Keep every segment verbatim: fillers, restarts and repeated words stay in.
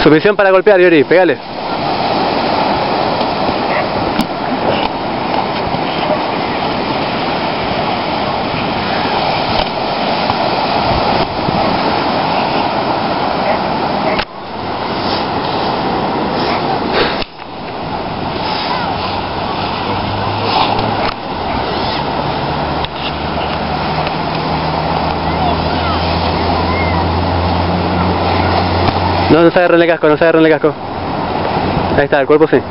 Sumisión para golpear, Yori, pegale. No, no se agarren el casco, no se agarren el casco. Ahí está, el cuerpo sí.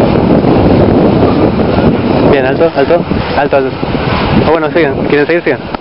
Bien, alto, alto, alto, alto. Ah, bueno, sigan, quieren seguir, sigan.